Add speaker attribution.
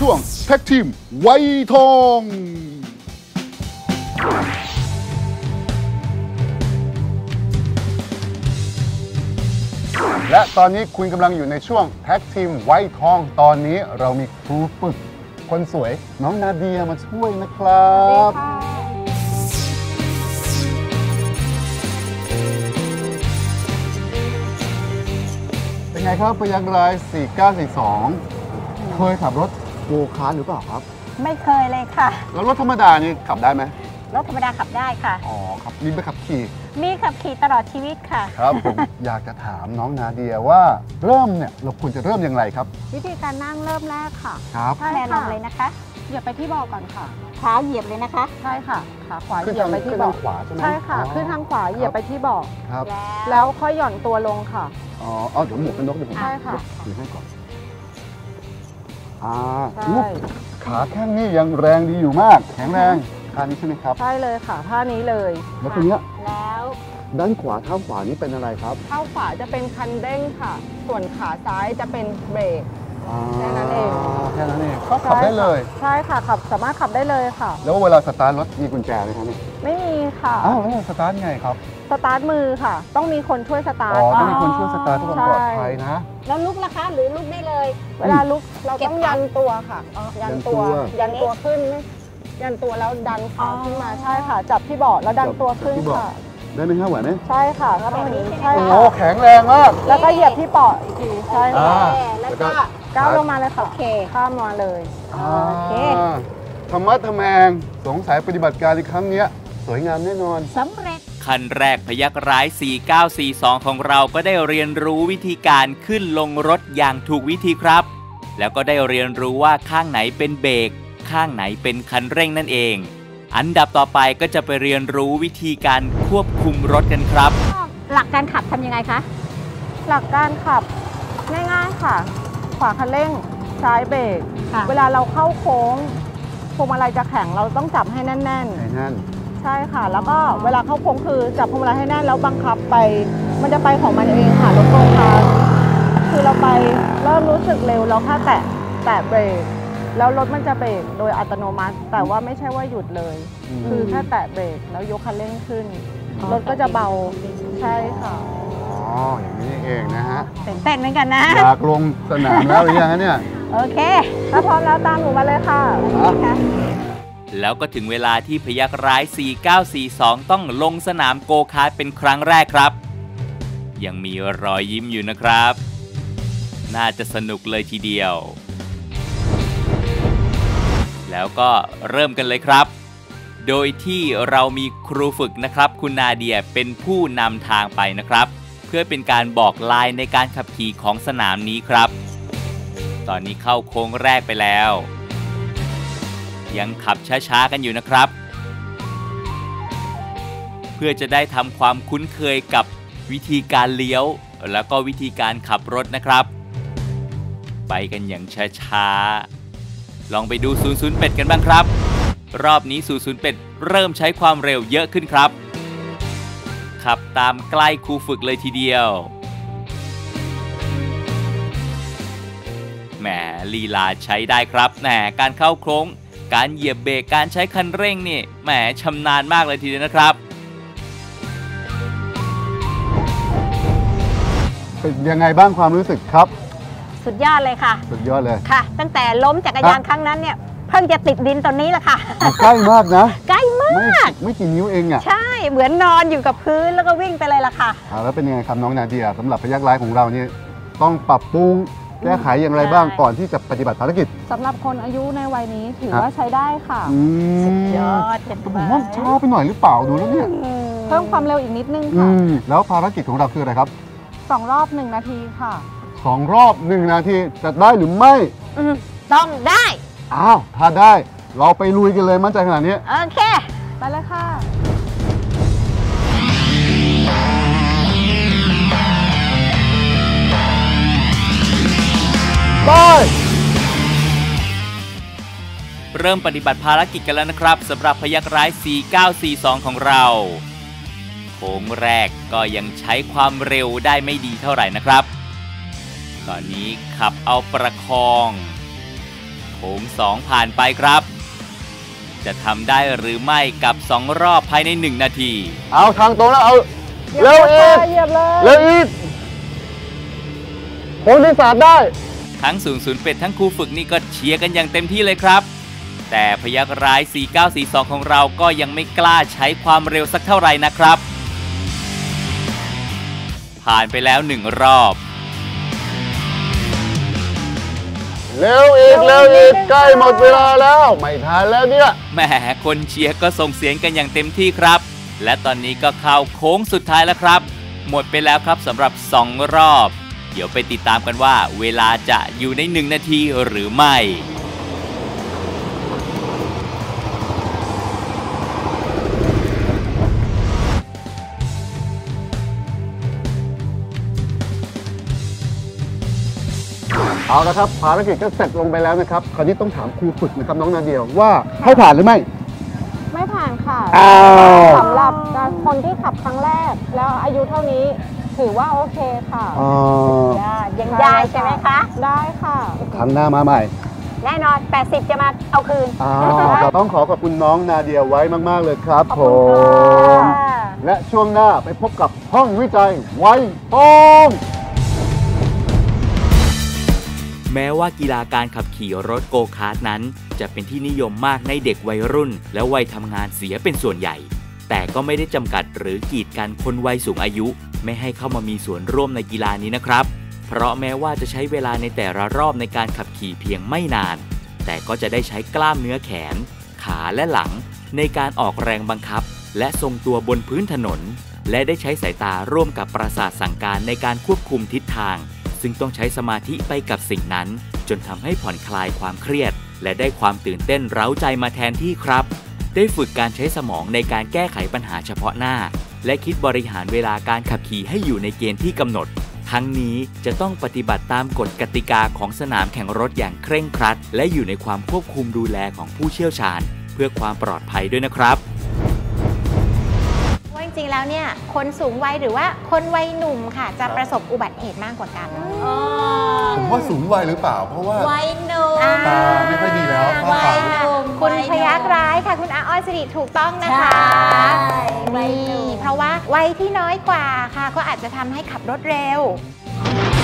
Speaker 1: วงแท็กทีมไวทองและตอนนี้คุณกำลังอยู่ในช่วงแท็กทีมไวทองตอนนี้เรามีครูฝึกคนสวยน้องนาเดียมาช่วยนะครับเป็นไงครับพยัคฆ์ร้าย4942เคยขับรถโกคาร์ทหรือเปล่าครับ
Speaker 2: ไม่เคยเลยค่ะ
Speaker 1: แล้วรถธรรมดานี่ขับได้ไหม
Speaker 2: รถธรรมดาขับได้ค่ะ
Speaker 1: อ๋อครับมีใบขับขี่
Speaker 2: มีขับขี่ตลอดชีวิตค่ะ
Speaker 1: ครับผม อยากจะถามน้องนาเดียว่าเริ่มเนี่ยเราควรจะเริ่มอย่างไรครับ
Speaker 3: วิธีการนั่งเริ่มแรกค่ะ
Speaker 1: ครับ
Speaker 2: แม่ลงเลยนะคะ
Speaker 3: เหยียบไปที่เบาะก่อนค่ะ
Speaker 2: ขาเหยียบเลยนะคะ
Speaker 3: ใช่ค่ะขาขวาเหยียบไปที่เบาะ
Speaker 1: ขวาใช่ไหม
Speaker 3: ใช่ค่ะขึ้นทางขวาเหยียบไปที่เบาะ
Speaker 1: ครับ
Speaker 3: แล้วค่อยหย่อนตัวลงค่ะ
Speaker 1: อ๋อเดี๋ยวหมวกกันน็อกเดี๋ยวผม
Speaker 3: ใช่ค่ะ
Speaker 1: ถือให้ก่อนลูกขาแข้งนี่ยังแรงดีอยู่มากแข็งแรงท่านี้ใช่ไหมครับ
Speaker 3: ใช่เลยค่ะท่านี้เลย
Speaker 1: แล้วตัวเนี้ย
Speaker 2: แล้ว
Speaker 1: ด้านขวาเท้าขวานี่เป็นอะไรครับ
Speaker 3: เท้าขวาจะเป็นคันเร่งค่ะส่วนขาซ้ายจะเป็นเบรกแค่นั้นเอง
Speaker 1: ก็ขับได้เลย
Speaker 3: ใช่ค่ะขับสามารถขับได้เลยค่ะ
Speaker 1: แล้วเวลาสตาร์ทรถมีกุญแจไหมครับ
Speaker 3: ไม่มีค่ะ
Speaker 1: แล้วสตาร์ทไงครับ
Speaker 3: สตาร์ทมือค่ะต้องมีคนช่วยสตาร์ท
Speaker 1: ต้องมีคนช่วยสตาร์ทเพื่อความปลอดภัยนะ
Speaker 2: แล้วลุกล่ะคะหรือลุกได้เลย
Speaker 3: เวลาลุกเราต้องยันตัวค่ะยันตัวขึ้นยันตัวแล้วดันขาขึ้นมาใช่ค่ะจับที่เบาะแล้วดันตัวขึ้นค่ะ
Speaker 1: ได้ไหมครับไหวไหม
Speaker 3: ใช่ค่ะก็ต้องนี้ใช่
Speaker 1: โอ้แข็งแรงมาก
Speaker 3: แล้วก็เหยียบที่เบาะอีกทีใช่ค่ะ
Speaker 2: แล้วก็
Speaker 3: ก้าวลงมาเลยค่ะ
Speaker 2: โอเค
Speaker 3: ข้ามมาเลย
Speaker 2: โอเค
Speaker 1: ธรรมะทแมงสงสัยปฏิบัติการในครั้งนี้สวยงามแน่นอน
Speaker 2: สำเร็จ
Speaker 4: ขั้นแรกพยัคฆ์ร้าย4942ของเราก็ได้เรียนรู้วิธีการขึ้นลงรถอย่างถูกวิธีครับแล้วก็ได้เรียนรู้ว่าข้างไหนเป็นเบรกข้างไหนเป็นคันเร่งนั่นเองอันดับต่อไปก็จะไปเรียนรู้วิธีการควบคุมรถกันครับ
Speaker 2: หลักการขับทำยังไงคะ
Speaker 3: หลักการขับง่ายๆค่ะขวาคันเร่งซ้ายเบรกเวลาเราเข้าโค้งพวงมาลัยจะแข็งเราต้องจับให้แน่นๆใช่ค่ะแล้วก็เวลาเข้าโค้งคือจับพวงมาลัยให้แน่นแล้วบังคับไปมันจะไปของมันเองค่ะรถโกคาร์ทคือเราไปเริ่มรู้สึกเร็วเราแค่แตะเบรกแล้วรถมันจะเบรกโดยอัตโนมัติแต่ว่าไม่ใช่ว่าหยุดเลยคือแค่แตะเบรกแล้วยกคันเร่งขึ้นรถก็จะเบาใช่ค่ะ
Speaker 1: อย่างนี้เองนะฮะ
Speaker 2: ตื่นเต้นเหมือนกันนะ
Speaker 1: อยากลงสนามแล้วหรือยังเนี่ย
Speaker 2: โอเค
Speaker 3: ถ้าพร้อมแล้วตามหนูมาเลยค่ะ
Speaker 4: แล้วก็ถึงเวลาที่พยัคฆ์ร้าย4942ต้องลงสนามโกคาร์ทเป็นครั้งแรกครับยังมีรอยยิ้มอยู่นะครับน่าจะสนุกเลยทีเดียวแล้วก็เริ่มกันเลยครับโดยที่เรามีครูฝึกนะครับคุณนาเดียเป็นผู้นำทางไปนะครับเพื่อเป็นการบอกลายในการขับขี่ของสนามนี้ครับตอนนี้เข้าโค้งแรกไปแล้วยังขับช้าๆกันอยู่นะครับเพื่อจะได้ทำความคุ้นเคยกับวิธีการเลี้ยวแล้วก็วิธีการขับรถนะครับไปกันอย่างช้าๆลองไปดู008กันบ้างครับรอบนี้008เริ่มใช้ความเร็วเยอะขึ้นครับขับตามใกล้ครูฝึกเลยทีเดียวแหมลีลาใช้ได้ครับแหมการเข้าโค้งการเหยียบเบรกการใช้คันเร่งนี่แหมชำนาญมากเลยทีเดียวนะครับ
Speaker 1: เป็นยังไงบ้างความรู้สึกครับ
Speaker 2: สุดยอดเลยค่ะ
Speaker 1: สุดยอดเลย
Speaker 2: ค่ะตั้งแต่ล้มจักรยานครั้งนั้นเนี่ยเพิ่งจะติดดินตอนนี้แหละค่ะ
Speaker 1: ใกล้มากนะ
Speaker 2: ใกล้มาก
Speaker 1: ไม่กี่นิ้วเองอ่ะ
Speaker 2: ใช่เหมือนนอนอยู่กับพื้นแล้วก็วิ่งไปเลยล่ะค่ะ
Speaker 1: แล้วเป็นยังไงครับน้องนาเดียสำหรับพยัคฆ์ร้ายของเรานี่ต้องปรับปรุงแก้ไขอย่างไรบ้างก่อนที่จะปฏิบัติภารกิจ
Speaker 3: สำหรับคนอายุในวัยนี้ถือว่าใช้ได้ค่ะ
Speaker 2: สุดยอดเป็น
Speaker 1: ผมว่าช้าไปหน่อยหรือเปล่าดูแล้วเนี่ย
Speaker 3: เพิ่มความเร็วอีกนิดนึงค่ะ
Speaker 1: แล้วภารกิจของเราคืออะไรครับ
Speaker 3: 2 รอบ 1 นาทีค่ะ
Speaker 1: 2 รอบ 1 นาทีจะได้หรือไม่
Speaker 2: ต้องได้
Speaker 1: ถ้าได้เราไปลุยกันเลยมั่นใจขนาดนี้
Speaker 2: โอเค
Speaker 3: ไปเลยค่ะ
Speaker 1: ไป
Speaker 4: เริ่มปฏิบัติภารกิจกันแล้วนะครับสำหรับพยัคฆ์ร้าย4942ของเราโค้งแรกก็ยังใช้ความเร็วได้ไม่ดีเท่าไหร่นะครับตอนนี้ขับเอาประคองโโค้ง2ผ่านไปครับ จะทำได้หรือไม่กับ2รอบภายใน1นาที
Speaker 1: เอาทางตรงแล้วเอาเร็วอีก
Speaker 3: เหยียบเลย
Speaker 1: เร็วอีกโค้งที่3ได้
Speaker 4: ทั้ง00เป็ดทั้งครูฝึกนี่ก็เชียร์กันอย่างเต็มที่เลยครับ แต่พยัคฆ์ร้าย4942ของเราก็ยังไม่กล้าใช้ความเร็วสักเท่าไหร่นะครับ ผ่านไปแล้ว1รอบ
Speaker 1: เร็วอีกเร็วอีกใกล้หมดเวลาแล้วไม่ทันแล้วเนี่ย
Speaker 4: แหมคนเชียร์ก็ส่งเสียงกันอย่างเต็มที่ครับ และตอนนี้ก็เข้าโค้งสุดท้ายแล้วครับ หมดไปแล้วครับสำหรับ2รอบ เดี๋ยวไปติดตามกันว่าเวลาจะอยู่ใน1นาทีหรือไม่
Speaker 1: เอาละครับภารกิจก็เสร็จลงไปแล้วนะครับคราวนี้ต้องถามครูฝึกนะครับน้องนาเดียว่าให้ผ่านหรือไม่
Speaker 3: ไม่ผ่านค่ะ
Speaker 1: อ้าว
Speaker 3: สำหรับคนที่ขับครั้งแรก แล้วอายุเท่านี้ถือว่าโอเคค่ะ
Speaker 1: อ๋อ
Speaker 2: ยังได้ใช่ไหมคะ
Speaker 3: ได้ค่ะ
Speaker 1: ครั้งหน้ามาใหม่
Speaker 2: แน่นอน 80 จะมาเอาคืน
Speaker 1: ต้องขอบคุณน้องนาเดียไว้มากๆเลยครับ
Speaker 2: ขอบ
Speaker 1: ผ
Speaker 2: คุณค่ะ
Speaker 1: มและช่วงหน้าไปพบกับห้องวิจัยไวทอง
Speaker 4: แม้ว่ากีฬาการขับขี่รถโกคาร์ทนั้นจะเป็นที่นิยมมากในเด็กวัยรุ่น และวัยทำงานเสียเป็นส่วนใหญ่ แต่ก็ไม่ได้จำกัดหรือกีดกันคนวัยสูงอายุไม่ให้เข้ามามีส่วนร่วมในกีฬานี้นะครับ เพราะแม้ว่าจะใช้เวลาในแต่ละรอบในการขับขี่เพียงไม่นาน แต่ก็จะได้ใช้กล้ามเนื้อแขน ขาและหลังในการออกแรงบังคับ และทรงตัวบนพื้นถนน และได้ใช้สายตาร่วมกับประสาทสั่งการในการควบคุมทิศทางซึ่งต้องใช้สมาธิไปกับสิ่งนั้นจนทำให้ผ่อนคลายความเครียดและได้ความตื่นเต้นเร้าใจมาแทนที่ครับได้ฝึกการใช้สมองในการแก้ไขปัญหาเฉพาะหน้าและคิดบริหารเวลาการขับขี่ให้อยู่ในเกณฑ์ที่กำหนดทั้งนี้จะต้องปฏิบัติตามกฎกติกาของสนามแข่งรถอย่างเคร่งครัดและอยู่ในความควบคุมดูแลของผู้เชี่ยวชาญเพื่อความปลอดภัยด้วยนะครับ
Speaker 2: ว่าจริงๆแล้วเนี่ยคนสูงวัยหรือว่าคนวัยหนุ่มค่ะ จะประสบอุบัติเหตุมากกว่ากัน
Speaker 1: ผมว่าสูงวัยหรือเปล่าเพราะว่า
Speaker 5: วัยหนุ่ม
Speaker 1: ตาไม่ค่อยดีแล้วข้าง
Speaker 5: วั
Speaker 1: ข
Speaker 5: ยหนุ่ม
Speaker 2: คุณพยัคฆ์ร้ายค่ะ คุณอาอ้อยสิริถูกต้องนะคะ
Speaker 5: วัยหนุ่ม
Speaker 2: เพราะว่าวัยที่น้อยกว่าค่ะ ก็อาจจะทำให้ขับรถเร็ว